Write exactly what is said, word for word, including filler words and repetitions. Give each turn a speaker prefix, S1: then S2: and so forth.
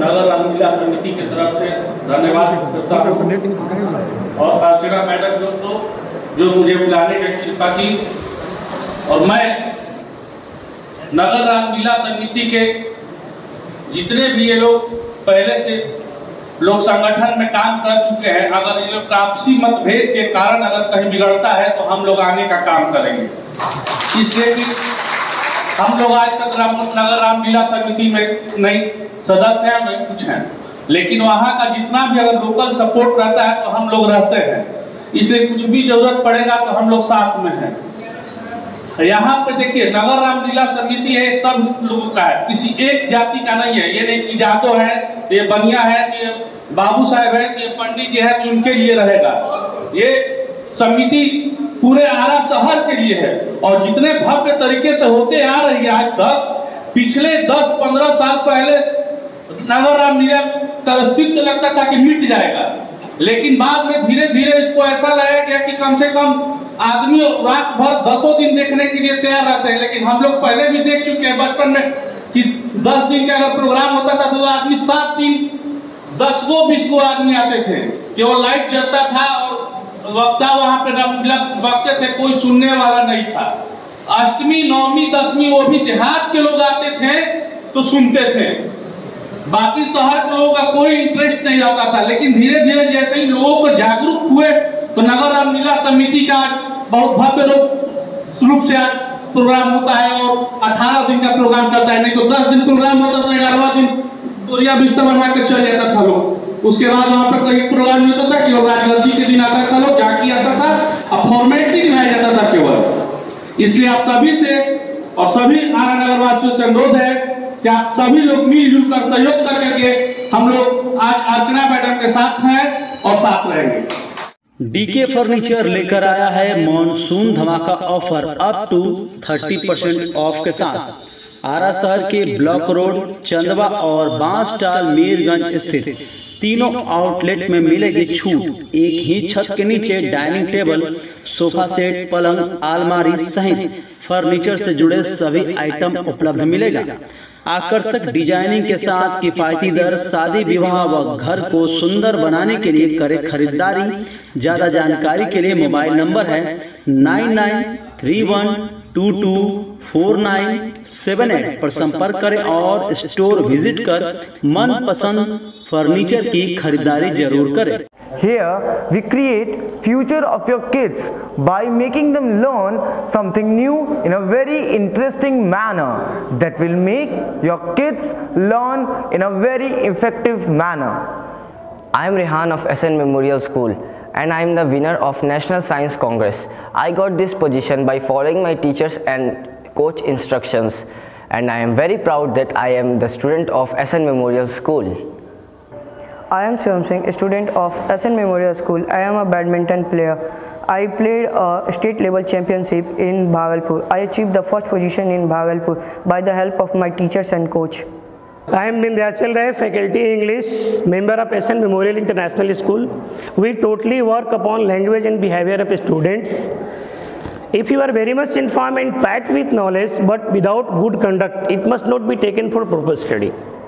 S1: नगर रामलीला समिति की तरफ से धन्यवाद करता हूँ और अर्चना मैडम जो तो जो मुझे बुलाने की कृपा की। और मैं नगर रामलीला समिति के जितने भी ये लोग पहले से लोग संगठन में काम कर चुके हैं, अगर ये लोग आपसी मतभेद के कारण अगर कहीं बिगड़ता है तो हम लोग आगे का काम करेंगे। इसलिए कि हम लोग आज तक राम नगर रामलीला समिति में नहीं सदस्य हैं, नहीं कुछ हैं, लेकिन वहाँ का जितना भी अगर लोकल सपोर्ट रहता है तो हम लोग रहते हैं। इसलिए कुछ भी जरूरत पड़ेगा तो हम लोग साथ में हैं। यहाँ पे देखिए नगर रामलीला समिति है, सब लोगों का है, किसी एक जाति का नहीं है। ये नहीं कि जादव है, ये बनिया है, ये बाबू साहब है, ये पंडित जी है तो उनके लिए रहेगा। ये समिति पूरे आरा शहर के लिए है और जितने भव्य तरीके से होते आ रही है आज तक, पिछले दस पंद्रह साल पहले नगर रामलीला का अस्तित्व लगता था कि मिट जाएगा, लेकिन बाद में धीरे धीरे इसको ऐसा लाया गया कि कम से कम आदमी रात भर दसों दिन देखने के लिए तैयार रहते हैं। लेकिन हम लोग पहले भी देख चुके हैं बचपन में कि दस दिन का अगर प्रोग्राम होता था तो आदमी सात दिन दस गो बीस गो आदमी आते थे, केवल लाइट जलता था और वक्ता वहां पे वक्ते थे, कोई सुनने वाला नहीं था। अष्टमी नवमी दसवीं वो भी देहात के लोग आते थे तो सुनते थे, बाकी शहर के लोगों का कोई इंटरेस्ट नहीं रहता था। लेकिन धीरे धीरे जैसे ही लोगों को जागरूक हुए तो नगर रामलीला समिति का बहुत भव्य रूप से आज प्रोग्राम होता है और अठारह दिन का प्रोग्राम चलता है, नहीं तो दस दिन प्रोग्राम होता था, ग्यारहवां दिन बोरिया बिस्तर बनवा के चल जाता था लोग। उसके बाद वहां पर कोई प्रोग्राम नहीं होता था, केवल राजगद्दी के दिन आता था लोग, जाके आता था, अब फॉर्मेलिटी दिखाया जाता था केवल। इसलिए आप सभी से और सभी आरा नगर वासियों से अनुरोध है कि आप सभी लोग मिलजुल कर सहयोग कर करके हम लोग आज अर्चना मैडम के साथ हैं और साथ रहेंगे।
S2: डीके फर्नीचर लेकर आया है मॉनसून धमाका ऑफर अप टू तीस परसेंट ऑफ के साथ। आरा शहर के ब्लॉक रोड, चंदवा और बांसटाल मीरगंज स्थित तीनों आउटलेट में मिलेगी छूट। एक ही छत के नीचे डाइनिंग टेबल, सोफा सेट, पलंग, अलमारी सहित फर्नीचर से जुड़े सभी आइटम उपलब्ध मिलेगा। आकर्षक डिजाइनिंग के साथ किफायती दर, शादी विवाह व घर को सुंदर बनाने के लिए करे खरीदारी। ज्यादा जानकारी के लिए मोबाइल नंबर है nine nine three one two two four nine seven eight पर संपर्क करें और स्टोर विजिट कर मनपसंद फर्नीचर की खरीदारी जरूर करें।
S3: Here we create future of your kids by making them learn something new in a very interesting manner that will make your kids learn in a very effective manner.
S4: I am Rehan of S N Memorial School and I am the winner of National Science Congress. I got this position by following my teachers and coach instructions, and I am very proud that I am the student of S N Memorial School.
S5: I am Shivam Singh, a student of S N Memorial School. I am a badminton player. I played a state level championship in Bhagalpur. I achieved the first position in Bhagalpur by the help of my teachers and coach.
S6: I am Vindhyachal Ray, faculty English, member of S N Memorial International School. We totally work upon language and behavior of students. If you are very much informed and packed with knowledge but without good conduct, it must not be taken for proper study.